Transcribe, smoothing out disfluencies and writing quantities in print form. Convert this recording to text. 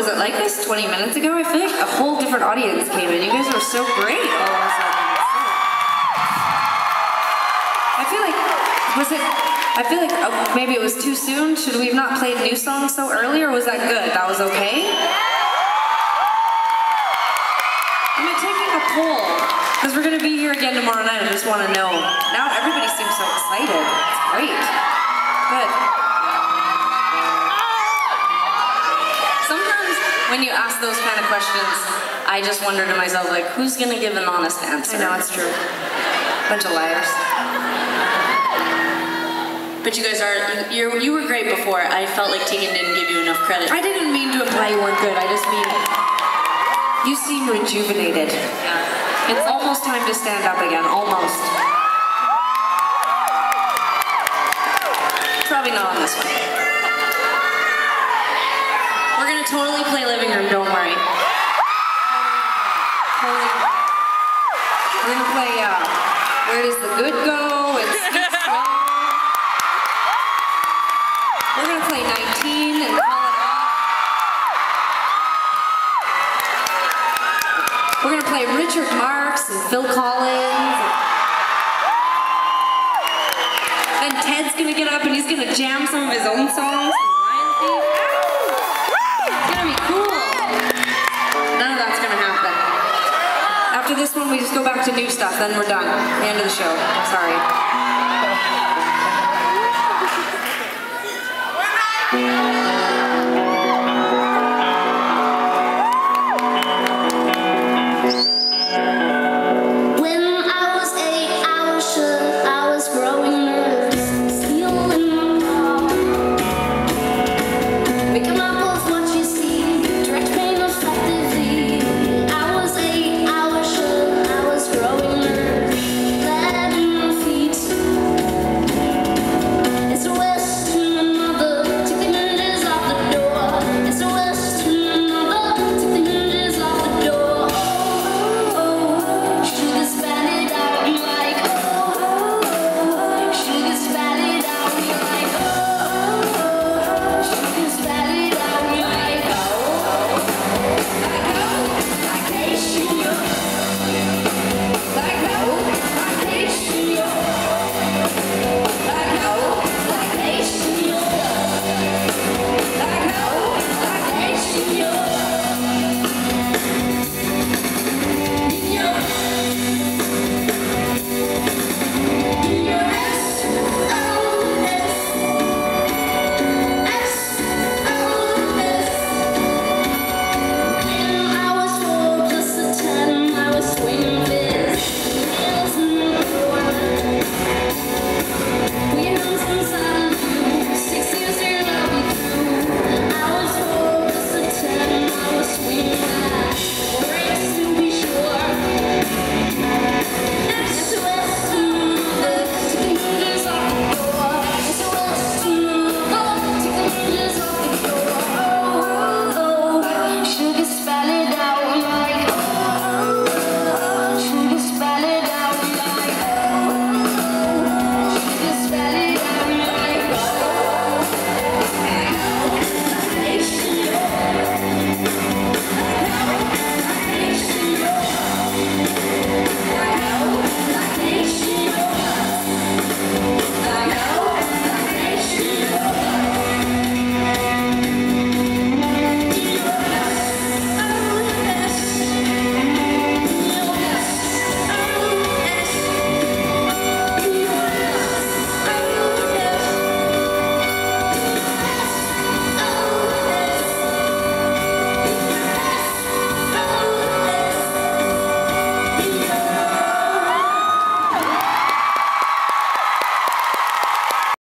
was it like this 20 minutes ago? I feel like a whole different audience came in. You guys were so great all of a sudden. I feel like maybe it was too soon. Should we have not played new songs so early, or was that good? That was okay? I'm taking a poll, because we're going to be here again tomorrow night. I just want to know. Now everybody seems so excited. It's great. Good. Sometimes when you ask those kind of questions, I just wonder to myself, like, who's going to give an honest answer? I know, it's true. Bunch of liars. But you guys you were great before. I felt like Tegan didn't give you enough credit. I didn't mean to imply you weren't good. I just mean you seem rejuvenated. Yeah. It's almost time to stand up again. Almost. Probably not on this one. We're gonna totally play Living Room, don't worry. We're gonna play Where Does the Good Go? And Skeet Slow. We're gonna play 19 and call it off. We're gonna play Richard Marx and Phil Collins. Then Ted's gonna get up and he's gonna jam some of his own songs. It's gonna be cool. None of that's gonna happen. After this one, we just go back to new stuff, then we're done. The end of the show. Sorry.